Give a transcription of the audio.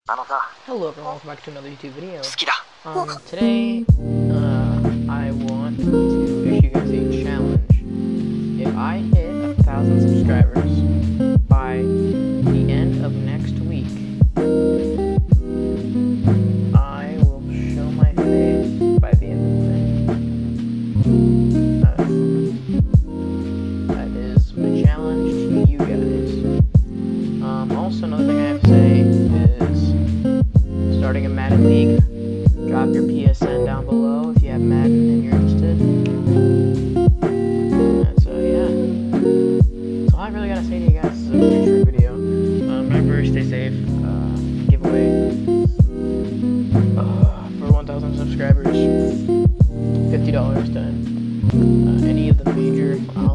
Hello everyone, welcome back to another YouTube video. 好きだ Today, I want to issue you guys a challenge. If I hit 1,000 subscribers by the end of next week, I will show my face by the end of the day. That is my challenge to you guys. Also, another thing I have to say is starting a Madden League. Drop your PSN down below if you have Madden and you're interested. So yeah, that's all I really gotta say to you guys. This is a pretty short video. Remember, stay safe. Giveaway for 1,000 subscribers, $50 to any of the major